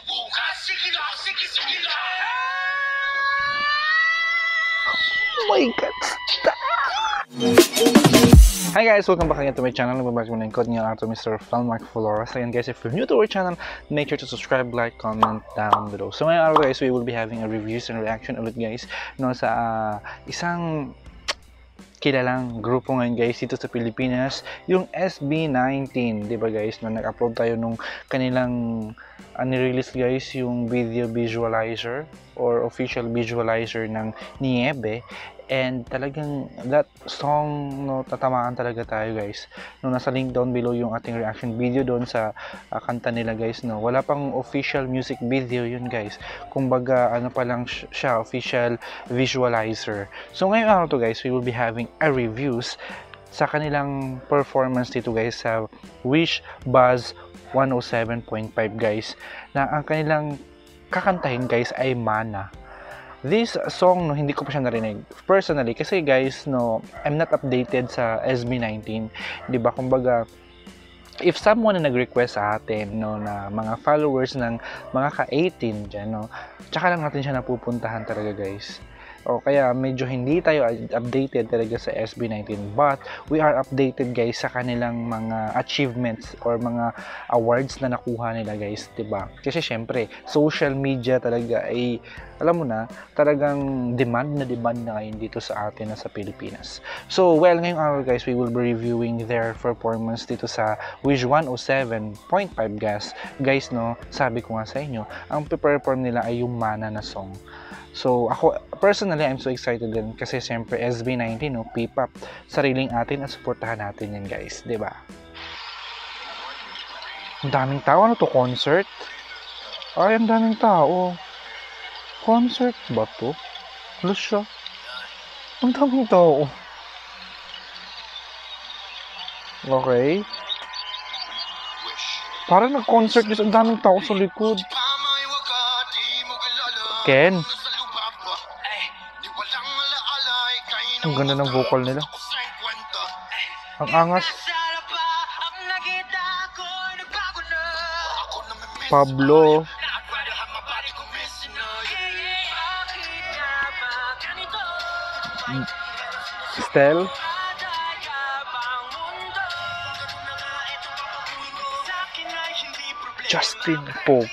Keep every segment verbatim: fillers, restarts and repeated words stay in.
Oh my God! Hi guys! Welcome back again to my channel. Nababalik mo na yung code niya ato Mister Felmark Flores. Again guys, if you're new to our channel, make sure to subscribe, like, comment down below. So ngayon araw guys, we will be having a reviews and reaction ulit guys no, sa uh, isang kilalang grupo ngayon guys dito sa Pilipinas, yung S B nineteen, di ba guys, na nag-upload tayo nung kanilang uh, nirelease guys yung video visualizer or official visualizer ng Niebe, and talagang that song no, tatamaan talaga tayo guys no. Nasa link down below yung ating reaction video doon sa uh, kanta nila guys no. Wala pang official music video yun guys, kumbaga ano pa lang siya, official visualizer. So ngayong araw to guys, we will be having a reviews sa kanilang performance dito guys sa Wish Buzz one oh seven point five guys, na ang kanilang kakantahin guys ay Mana. This song no, hindi ko pa siya narinig personally kasi guys no, I'm not updated sa S B nineteen, di ba? Kumbaga if someone na nag-request sa atin no, na mga followers ng mga ka eighteen dyan no, tsaka lang natin siya napupuntahan talaga guys. O kaya medyo hindi tayo updated talaga sa S B nineteen, but we are updated guys sa kanilang mga achievements or mga awards na nakuha nila guys, 'di ba? Kasi syempre, social media talaga ay alam mo na, talagang demand na demand na ngayon dito sa atin na sa Pilipinas. So, well, ngayong araw guys, we will be reviewing their performance dito sa Wish one oh seven point five guys. Guys, no, sabi ko nga sa inyo, ang pe-perform nila ay yung Mana na song. So, ako, personally, I'm so excited din kasi siyempre S B nineteen, no, P-pop, sariling atin at supportahan natin yan guys, 'di ba? Ang daming tao, ano to, concert? Ay, ang daming tao. Concert ba to? Plus siya. Ang daming tao. Okay. Parang nag-concert guys, ang daming tao sa likod. Ken. Ang ganda ng vocal nila. Ang angas. Pablo. Stel. Justin Pope.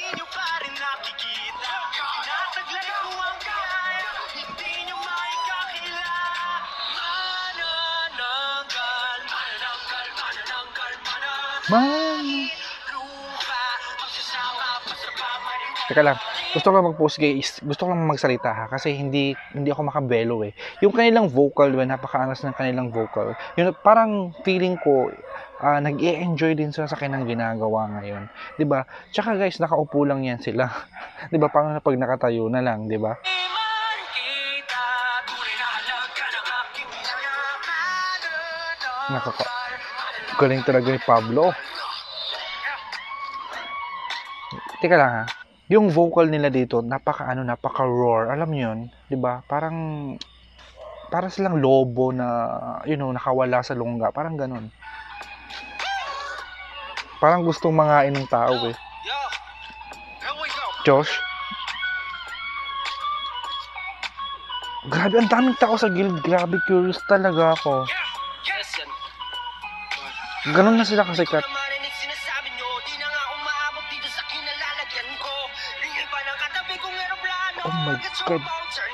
Man. Teka lang, gusto ko lang mag-post guys, gusto ko lang magsalita ha, kasi hindi hindi ako makabelo eh. Yung kanilang vocal, diba, napakaangas ng kanilang vocal. Yung parang feeling ko uh, nag-e-enjoy din sila sa kanilang ginagawa ngayon, 'di ba? Tsaka guys, nakaupo lang yan sila. 'Di ba? Paano na pag nakatayo na lang, 'di ba? Nakaka galing talaga ni Pablo. Teka lang ha. Yung vocal nila dito, napaka ano, napaka roar. Alam niyo 'yun, 'di ba? Parang para silang lobo na, you know, nakawala sa lungga, parang ganoon. Parang gustong mangain ng tao eh. Josh. Grabe, ang daming tao sa guild. Grabe, curious talaga ako. Ganon na sila kasikat. Oh my God.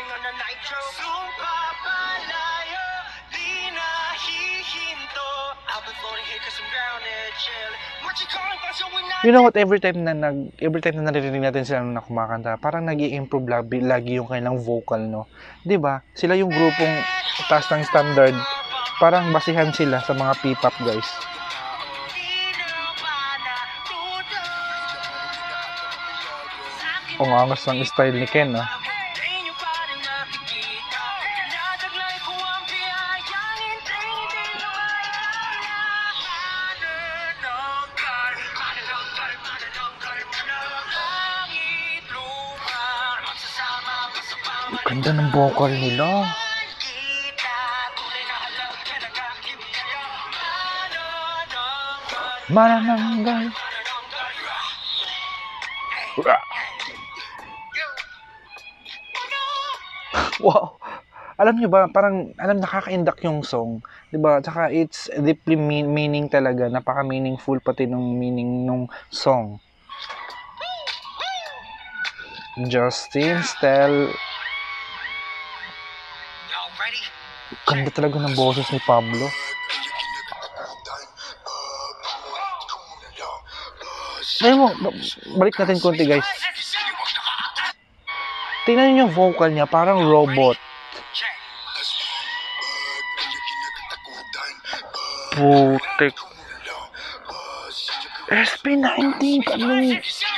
You know what, every time na nag every time na naririnig natin sila na kumakanta, parang nag-i-improve lagi, lagi yung kanilang vocal, no? 'Di ba? Sila yung grupong taas ng standard. Parang basihan sila sa mga P-pop guys. Ang angas ng style ni Ken, ah. Ganda ng vocal nila. Manananggal. Wow! Alam niyo ba, parang, alam, nakaka-indak yung song, 'di ba? Tsaka it's deeply mean meaning talaga, napaka-meaningful pati nung meaning nung song. Justin, Stel, ganda talaga ng boses ni Pablo. Ngayon mo, balik natin konti guys. Tingnan niyo yung vocal niya, parang robot. Putik. S B nineteen kami.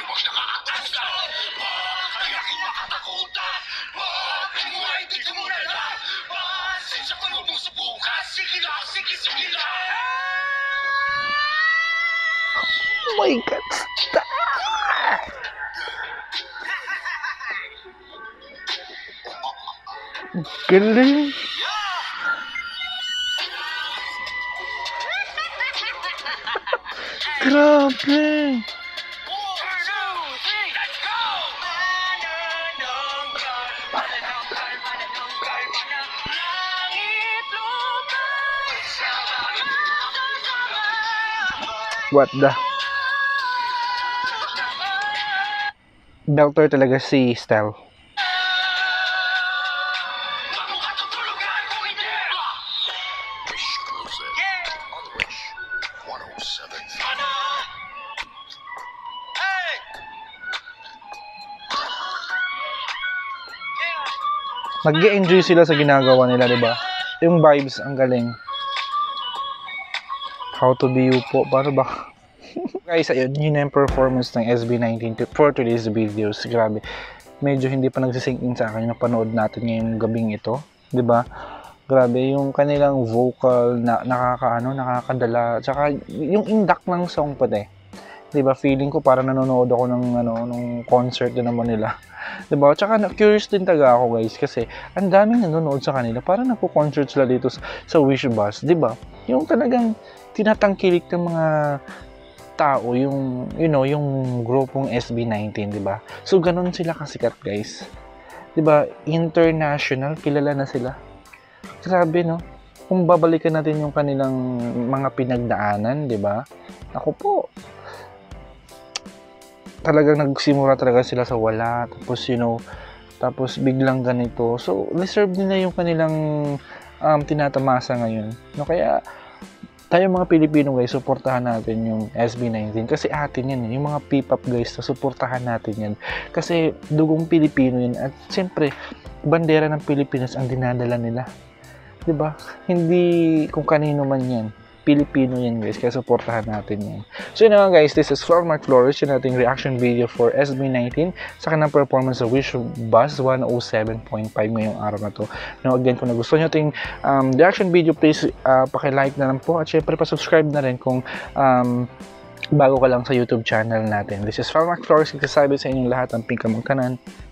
Oh my God. Stop. Galing. Grabe. What the? Belter talaga si Stel. Nag-e-enjoy sila sa ginagawa nila, di ba? Yung vibes, ang galing. How to be you po. Paano ba? Guys, ayun, yun na yung performance ng S B nineteen for today's videos. Grabe. Medyo hindi pa nagsisink in sa akin yung panood natin ngayong gabing ito. Di ba? Grabe, yung kanilang vocal na nakakaano, nakakadala. Tsaka yung indak ng song pati. Di ba? Feeling ko parang nanonood ako ng ano, nung concert din naman nila. Diba? Tsaka curious din taga ako guys kasi ang daming nanonood sa kanila. Parang nagpo-concert sila dito sa, sa Wish Bus, diba? Yung talagang tinatangkilik ng mga tao, yung, you know, yung grupong S B nineteen, diba? So, ganun sila kasikat guys. Diba? International, kilala na sila. Grabe, no? Kung babalikan natin yung kanilang mga pinagdaanan, diba? Ako po, talagang nagsimula talaga sila sa wala, tapos you know, tapos biglang ganito. So, deserve nila yung kanilang um, tinatamasa ngayon. No, kaya tayo mga Pilipino guys, suportahan natin yung S B nineteen kasi atin yan, yung mga P-pop guys, suportahan natin yan. Kasi dugong Pilipino yan at siyempre, bandera ng Pilipinas ang dinadala nila. 'Di ba? Hindi kung kanino man yan. Pilipino yan guys, kaya supportahan natin yan. So yun nga guys, this is Felmark Flores, yung ating reaction video for S B nineteen sa kanang performance sa Wish Bus one oh seven point five ngayong araw na to. Now again, kung nagustuhan nyo ating um, reaction video, please uh, pakilike na lang po at syempre pa-subscribe na rin kung um, bago ka lang sa YouTube channel natin. This is Felmark Flores, nagsasabi sa inyong lahat ang pingkamang kanan.